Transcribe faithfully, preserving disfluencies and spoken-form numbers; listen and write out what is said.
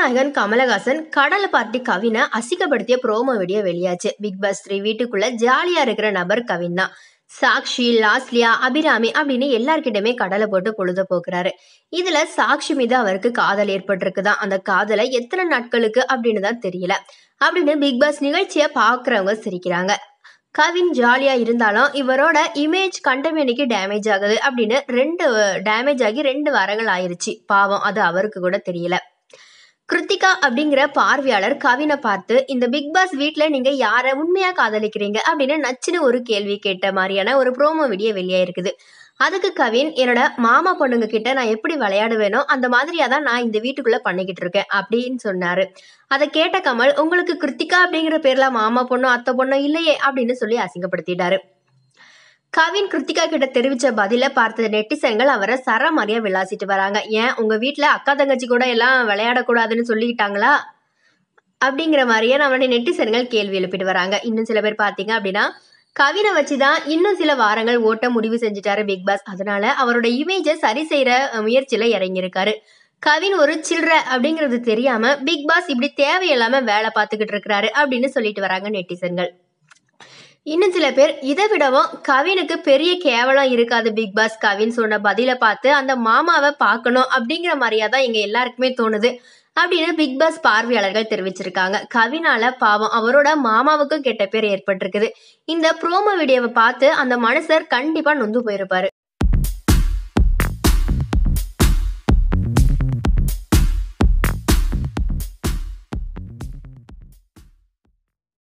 கதாநாயகன் கமலஹாசன் கடலை பார்ட்டி கவினை அசிங்கப்படுத்திய ப்ரோமோ வீடியோ வெளியாச்சு. பிக் பாஸ் த்ரீ வீட்டுக்குள்ள ஜாலியா இருக்கிற நபர் கவின் தான். சாக்ஷி, லாஸ்லியா, அபிராமி அப்படின்னு எல்லார்கிட்டயுமே கடலை போட்டு பொழுத போக்குறாரு. இதுல சாக்ஷி மீது அவருக்கு காதல் ஏற்பட்டிருக்குதான். அந்த காதலை எத்தனை நாட்களுக்கு அப்படின்னு தான் தெரியல அப்படின்னு பிக் பாஸ் நிகழ்ச்சியை பாக்குறவங்க சிரிக்கிறாங்க. கவின் ஜாலியா இருந்தாலும் இவரோட இமேஜ் கண்டமேனிக்கு டேமேஜ் ஆகுது அப்படின்னு ரெண்டு டேமேஜ் ஆகி ரெண்டு வாரங்கள் ஆயிருச்சு. பாவம், அது அவருக்கு கூட தெரியல. கிருத்திகா அப்படிங்கிற பார்வையாளர் கவினை பார்த்து, இந்த பிக் பாஸ் வீட்டுல நீங்க யார உண்மையா காதலிக்கிறீங்க அப்படின்னு நச்சுன்னு ஒரு கேள்வி கேட்ட மாதிரியான ஒரு ப்ரோமோ வீடியோ வெளியாயிருக்குது. அதுக்கு கவின், என்னோட மாமா பொண்ணுங்க கிட்ட நான் எப்படி விளையாடுவேனோ அந்த மாதிரியா தான் நான் இந்த வீட்டுக்குள்ள பண்ணிக்கிட்டு இருக்கேன் அப்படின்னு சொன்னாரு. அதை கேட்ட கமல், உங்களுக்கு கிருத்திகா அப்படிங்கிற பேர்ல மாமா பொண்ணும் அத்தை பொண்ணும் இல்லையே அப்படின்னு சொல்லி அசிங்கப்படுத்திட்டாரு. கவின் கிருத்திகா கிட்ட தெரிவிச்ச பதில பார்த்த நெட்டிசன்கள் அவரை சரமாரியா விளாசிட்டு வராங்க. ஏன் உங்க வீட்டுல அக்கா தங்கச்சி கூட எல்லாம் விளையாடக்கூடாதுன்னு சொல்லிக்கிட்டாங்களா அப்படிங்கிற மாதிரியே நம்மளுடைய நெட்டிசன்கள் கேள்வி எழுப்பிட்டு வராங்க. இன்னும் சில பேர் பாத்தீங்க அப்படின்னா, கவினை வச்சுதான் இன்னும் சில வாரங்கள் ஓட்ட முடிவு செஞ்சுட்டாரு பிக் பாஸ். அதனால அவரோட இமேஜை சரி செய்யற முயற்சியில இறங்கியிருக்காரு. கவின் ஒரு சில்ற அப்படிங்கிறது தெரியாம பிக் பாஸ் இப்படி தேவையில்லாம வேலை பார்த்துக்கிட்டு இருக்கிறாரு அப்படின்னு சொல்லிட்டு வராங்க நெட்டிசன்கள். இன்னும் சில பேர், இதை விடவும் கவினுக்கு பெரிய கேவலம் இருக்காது பிக் பாஸ். கவின் சொன்ன பதில பார்த்து அந்த மாமாவை பார்க்கணும் அப்படிங்கிற மாதிரியா தான் எங்க எல்லாருக்குமே தோணுது அப்படின்னு பிக் பாஸ் பார்வையாளர்கள் தெரிவிச்சிருக்காங்க. கவினால பாவம் அவரோட மாமாவுக்கும் கெட்ட பேர் ஏற்பட்டிருக்குது. இந்த ப்ரோமோ வீடியோவை பார்த்து அந்த மனுஷர் கண்டிப்பா நொந்து போயிருப்பாரு.